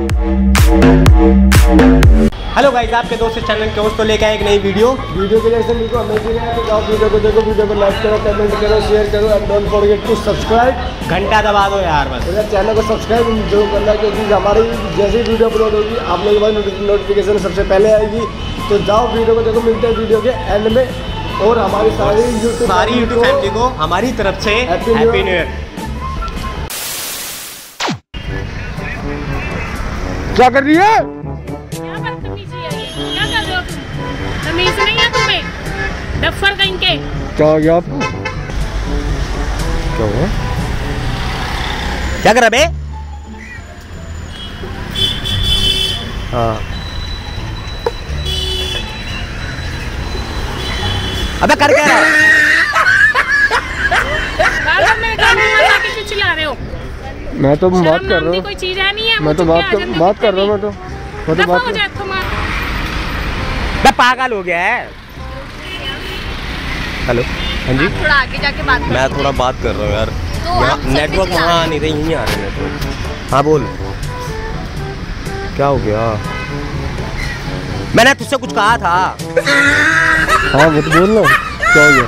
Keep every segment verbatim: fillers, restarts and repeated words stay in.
Hello guys, आपके दोस्त channel के दोस्तों लेके आए एक नई वीडियो वीडियो के जैसे देखो अमेजिंग है तो जाओ वीडियो को देखो, वीडियो को लाइक करो, कमेंट करो, शेयर करो and don't forget to subscribe. घंटा दबा दो यार बस। मेरा चैनल को सब्सक्राइब जरूर करना क्योंकि हमारी जैसी वीडियो अपलोड होगी आप लोगों के पास नोटिफिकेशन सबसे पहले आएगी। तो जाओ वीडियो को देखो, मिलते हैं वीडियो के एंड में। और हमारी सारी यूट्यूब सारी यूट्यूब फैमिली को हमारी तरफ से हैप्पी न्यू ईयर। क्या कर रही है? क्या बदतमीजी है ये? क्या कर रहे हो तुम? तमीज नहीं है तुम्हें? डफर कहीं के। क्या हो गया आपको? क्या हुआ? क्या कर रहा बे? हाँ अबे कर क्या रहा है? बार-बार मेरे घर में मत आके क्यों चिल्ला रहे हो? मैं तो बात कर रहा हूँ। कोई चीज है नहीं है। मैं तो बात कर बात कर रहा हूँ। मैं तो मैं तो बात कर मैं पागल हो गया है। हेलो हाँ जी, थोड़ा आगे जाके बात मैं थोड़ा बात कर रहा हूँ यार। तो नेटवर्क वहाँ नहीं रहे, यहीं आ रहे नेटवर्क। हाँ बोल, क्या हो गया? मैंने तुझसे कुछ कहा था। हाँ वो तो बोल लो, क्या हो गया?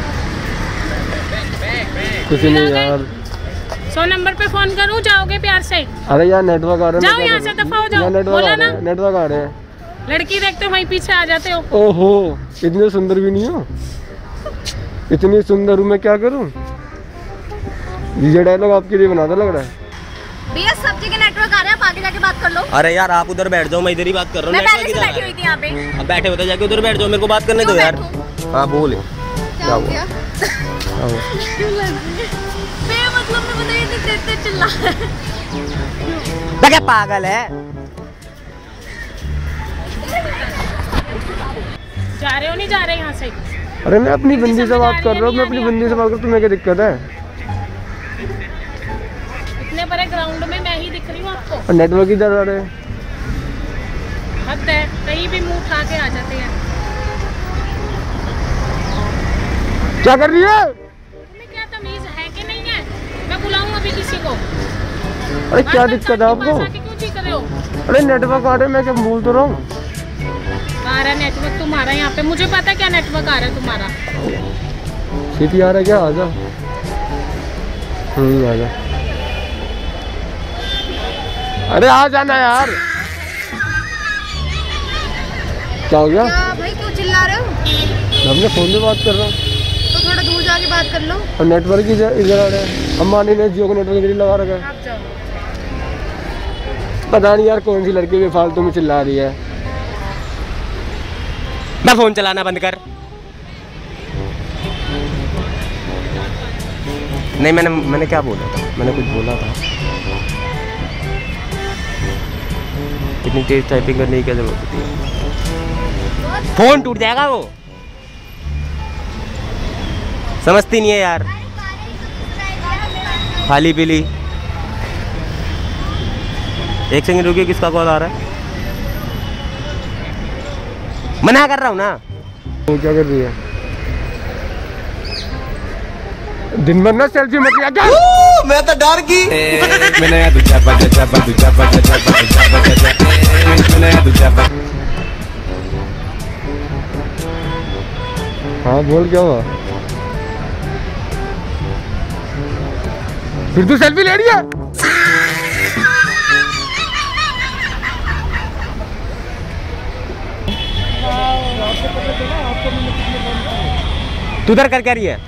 कुछ नहीं यार। सौ नंबर पे फोन करूं, जाओगे प्यार से? अरे यार नेटवर्क आ रहा है। जाओ यहाँ से, दफा हो जाओ। बोला ना नेटवर्क आ रहे हैं। लड़की देखते हो वहीं पीछे आ जाते हो। ओहो, इतने सुंदर भी नहीं हो। इतनी सुंदर हूँ मैं, क्या करूँ? ये डायलॉग आपके लिए बनाता लग रहा है। भैया सब जगह नेटवर्क आ रहा है, आप आगे जाके बात कर लो। अरे यार आप उधर बैठ जाओ, मैं इधर ही बात कर रहा हूँ। मैं पहले से बैठी हुई थी यहाँ पे। अब बैठे होते जाके उधर बैठ जाओ, मेरे को बात करने दो यार। हाँ बोल, क्या हो गया? मतलब में बताइए, इतनी देर तक चिल्ला मैं क्या पागल है? जा रहे हो नहीं जा रहे यहाँ से? अरे मैं अपनी बंदी से बात कर रहा हूँ। मैं अपनी बंदी से बात कर रहा हूँ, तुम्हें क्या दिक्कत है? इतने बड़े ग्राउंड में मैं ही दिख रही हूँ आपको। नेटवर्क इधर आ रहे हैं। हद है, कहीं भी मुंह उठा के आ जाते हैं। क्या कर रही है? तुम्हें क्या तमीज है कि नहीं है? मैं बुलाऊं अभी किसी को। अरे क्या दिक्कत है आपको? क्यों चीख रहे हो? अरे नेटवर्क आ रहे हैं, मैं क्या बोल तो रहा हूँ। आ रहा नेटवर्क तुम्हारा यहाँ पे, मुझे पता है क्या नेटवर्क आ रहा है तुम्हारा। सीटी आ रहा है क्या? आजा। हम्म आजा। अरे आ जाना यार। क्या हो गया? क्या भाई क्यों चिल्ला रहे हो? मैं अपने फोन पे बात कर रहा हूँ। तो थोड़ा दूर जाके बात कर लो। और नेटवर्क इधर इधर आ रहा है। अम्बानी ने जियो को नेटवर्क इधर लगा रखा है। आप जाओ। पता नहीं यार कौन सी लड़की बेफालतू में चिल्ला रही है। मैं फोन चलाना बंद कर। नहीं मैंने मैंने क्या बोला था? मैंने कुछ बोला था? इतनी तेज टाइपिंग करने की क्या जरूरत होती है? फोन टूट जाएगा वो। समझती नहीं है यार, खाली पीली। एक सेकंड रुकिए, किसका कॉल आ रहा है? मना कर रहा हूँ ना। वो क्या कर रही है? दिन भर ना सेल्फी मत लिया क्या? मैं तो डर गई। हाँ बोल, क्या हुआ? फिर तू सेल्फी ले रही है? तू उधर कर क्या रही है?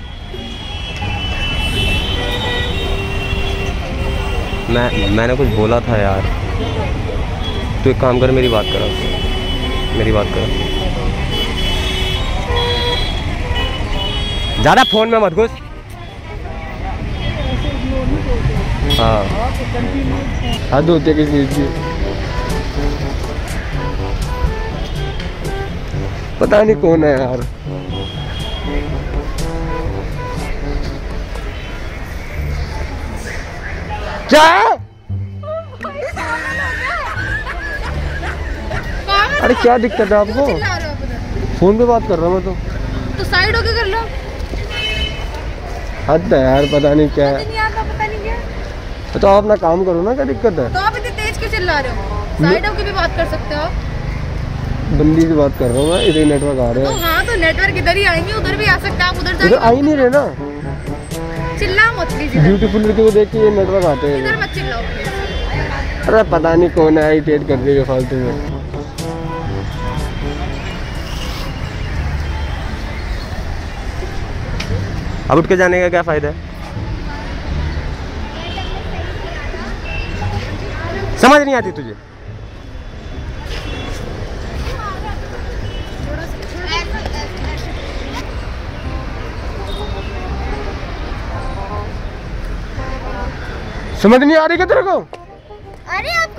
मैं मैंने कुछ बोला था यार। तू एक काम कर, मेरी बात करा, मेरी बात कर। ज़्यादा फोन में मत घुस। हाँ हद होती है किसी चीज की। पता नहीं कौन है यार। क्या? अरे क्या दिक्कत है आपको? फोन पे बात कर रहा हूँ मैं तो। तो साइड होके कर लो। हद है यार, पता नहीं क्या है। नहीं आता, पता नहीं क्या। तो आप अपना काम करो ना, क्या दिक्कत है? तो आप इतनी तेज क्यों चिल्ला रहे हो? साइड होके भी बात कर सकते हो आप। बंदी से बात कर रहा हूँ मैं, इधर नेटवर्क आ रहा तो है। हाँ तो नेटवर्क इधर ही आएंगे, उधर भी आ सकते हैं आप, उधर इधर जाइए। आ ही नहीं रहे ना। चिल्ला मत प्लीज, इधर ब्यूटीफुल लड़के को देख के ये नेटवर्क आते हैं। इधर मत चिल्लाओ प्लीज। अरे पता नहीं कौन है, इरिटेट कर देगा फालतू में। अब उठ के जाने का क्या फ़ायदा है? समझ नहीं आती तुझे? समझ नहीं आ रही क्या तेरे को? अरे आपको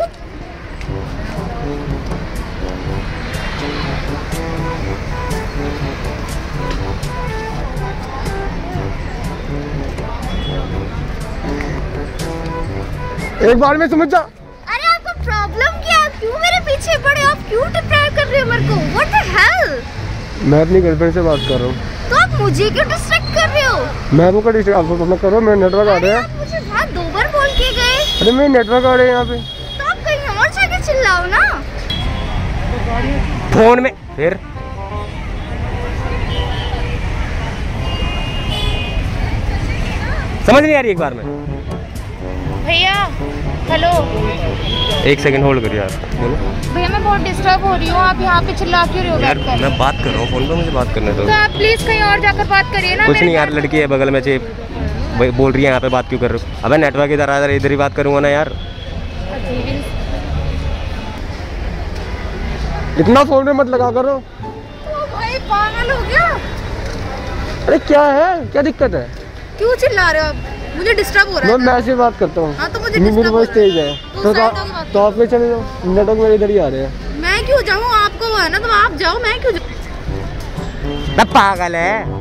एक बार में समझ जा। अरे आपको प्रॉब्लम क्या? आप क्यों मेरे पीछे पड़े? आप क्यों डिस्ट्रैक्ट कर रहे हो मेरे को? What the hell? मैं अपनी गर्लफ्रेंड से बात कर रहा हूँ। तो आप मुझे क्यों डिस्ट्रैक्ट कर रहे हो? मैं आपको डिस्ट्रैक्ट आप मत करो, मेरे नेटवर्क आ अरे रहे हैं। आप मुझे बात दो बार बोल के गए। अरे मेरे नेटवर्क आ रहे हैं यहाँ पे। तो आप कहीं और जाके चिल्लाओ ना। फोन में फिर समझ नहीं आ रही? एक बार में भैया हेलो एक सेकंड होल्ड करिए यार, बोलो। भैया मैं बहुत डिस्टर्ब हो रही हूँ, आप यहाँ पे चिल्ला क्यों रहे हो यार बैठकर? मैं बात कर रहा हूँ फोन पे, मुझे बात करने दो। तो आप प्लीज कहीं और जाकर बात करिए ना। कुछ मेरे नहीं यार, घर- लड़की है बगल में से वही बोल रही है यहाँ पे बात क्यों कर रहे हो? अबे नेटवर्क इधर आ, इधर ही बात करूँगा ना यार। इतना फोन में मत लगा करो। ओ भाई पागल हो गया? अरे क्या है, क्या दिक्कत है? क्यों चिल्ला रहे हो आप? मुझे डिस्टर्ब हो रहा मैं है। मैं से बात करता हूँ। हाँ तो मुझे मेरी डिस्टर्ब हो वॉइस रहा है। तेज है तो तो साइड तो, होके बात तो आप में चले जाओ, नेटवर्क मेरे इधर ही आ रहे हैं। मैं क्यों जाऊँ? आपको वो है ना, तो आप जाओ, मैं क्यों जाऊँ? मैं पागल है।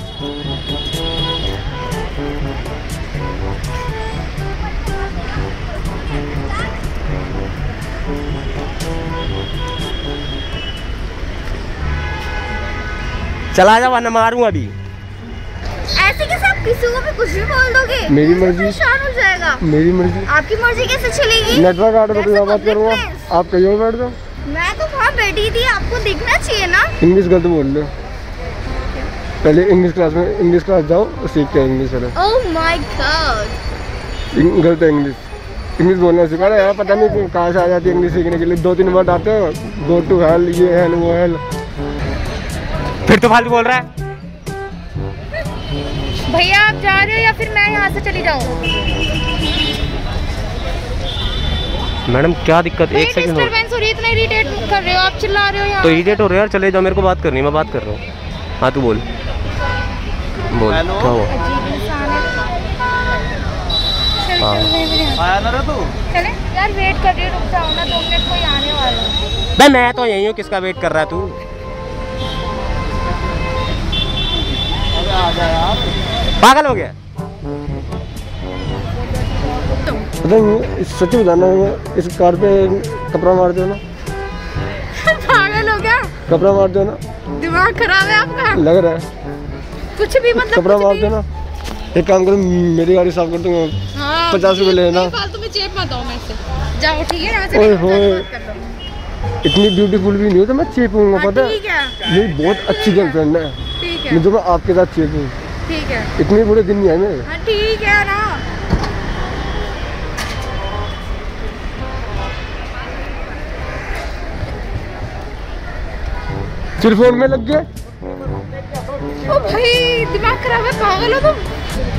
चला जा वरना मारूं अभी। ऐसे कैसे आप किसी को भी कुछ भी बोल दोगे? मेरी वो मर्जी। परेशान हो जाएगा। मेरी मर्जी। आपकी मर्जी कैसे चलेगी? नेटवर्क आ रहा है, मैं बात करूँगा। आप कहीं और बैठ जाओ। मैं तो वहाँ बैठी थी, आपको दिखना चाहिए ना। इंग्लिश गलत बोल रहे हो। पहले इंग्लिश क्लास में इंग्लिश क्लास जाओ और सीख के इंग्लिश करो। Oh my god. गलत है इंग्लिश। इंग्लिश बोलना सिखा रहा है यार, पता नहीं कहाँ से आ जाती है इंग्लिश सीखने के लिए। दो तीन वर्ड आते हो, गो टू हेल, ये हेल वो हेल। फिर तो फालतू बोल रहा है। भैया आप जा रहे हो या फिर मैं यहाँ से चली जाऊँ? मैडम क्या दिक्कत? एक सेकंड हो। डिस्टर्बेंस हो रही है, इतना इरिटेट कर रहे हो आप, चिल्ला रहे हो यहाँ। तो इरिटेट हो रहे हो यार, चले जाओ, मेरे को बात करनी है, मैं बात कर रहा हूँ। हाँ तू बोल बोल क्या हुआ? अजीब इंसान है। चल हाँ। चल मेरे मेरे यहाँ। आया ना रे तू? चले यार, वेट कर रही हूँ, रुक जाओ ना, दो मिनट कोई आने वाला है। बे मैं तो यही हूँ, किसका वेट कर रहा है तू? अबे आ जा यार। पागल हो गया? पता नहीं, सच बताना, इस कार पे कपड़ा मार दो ना। पागल हो गया? कपड़ा मार दो ना। दिमाग खराब है आपका? लग रहा है। कुछ भी मतलब कपड़ा कुछ मार भी। दो ना। एक काम करो, मेरी गाड़ी साफ कर दूंगा। हाँ, पचास रुपए लेना। नहीं, फालतू में चेप मत आओ मेरे से। जाओ ठीक है, यहाँ से ओए निकल, होए। बात कर लो। इतनी ब्यूटीफुल भी नहीं हो तो मैं चेपूंगा, हाँ, पता है? ठीक है मेरी बहुत अच्छी गर्लफ्रेंड है। ठीक है मैं तो मैं आपके साथ चेपूँ। ठीक है। इतने बुरे दिन नहीं आए मेरे। हाँ ठीक है ना। फिर फोन में लग गए। ओ भाई दिमाग खराब है, पागल हो तुम?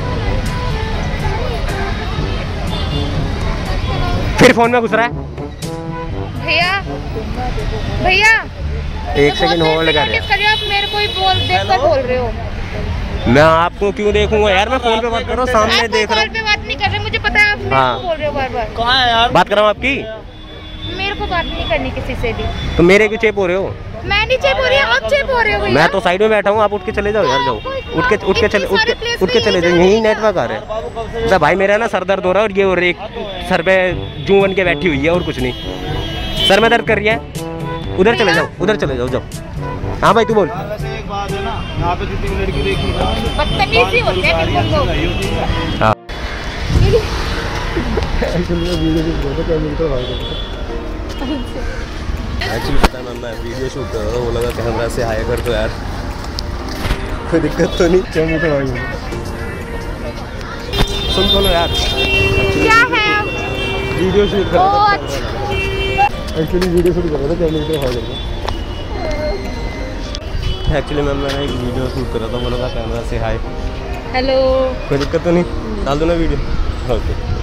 फिर फोन में घुस रहा है। भैया भैया एक सेकंड होल्ड कर नोटिस करिए, आप मेरे को ही बोल देख कर बोल रहे हो। मैं आपको क्यों देखूंगा यार? मैं फोन पे बात कर रहा हूँ, सामने आप देख रहा कॉल पे बात नहीं कर रहे, मुझे पता है आप मेरे हाँ। को बोल रहे हो बार बार। कहाँ है यार? बात कर रहा हूँ आपकी। मेरे को बात नहीं करनी किसी से भी। तो मेरे क्यों चेप हो रहे हो? मैं नहीं चेप हो रही, आप चेप हो रहे हो भैया। मैं तो साइड में बैठा हूँ, आप उठ के चले जाओ यार, जाओ उठ के उठ के चले उठ के उठ के चले जाओ, यही नेटवर्क आ रहा है। अरे भाई मेरा ना सर दर्द हो रहा है और ये और एक सर पे जूं बन के बैठी हुई है और कुछ नहीं। सर में दर्द कर रही है, उधर चले जाओ, उधर चले जाओ, जाओ। हाँ भाई तू बोल। यार वैसे एक बात है ना, यहाँ पे जितनी भी लड़की देखी ना, बदतमीजी होते हैं बिल्कुल लोग। हाँ एक्चुअली मैं वीडियो देख रहा था, क्या मिलता है भाई को। एक्चुअली पता है मैम, मैं वीडियो शूट कर रहा था, वो लगा कैमरा से हाई कर तो यार कोई दिक्कत तो नहीं। क्या मुझे भाई सुन तो लो यार, क्या है? वीडियो शूट कर ओ रहा था, अच्छा। एक्चुअली वीडियो शूट कर रहा था कैमरे से हाई करके। एक्चुअली मैम मैंने एक वीडियो शूट करा था, वो लगा कैमरा से हाई। हेलो। कोई दिक्कत तो नहीं, डाल दो ना वीडियो। ओके।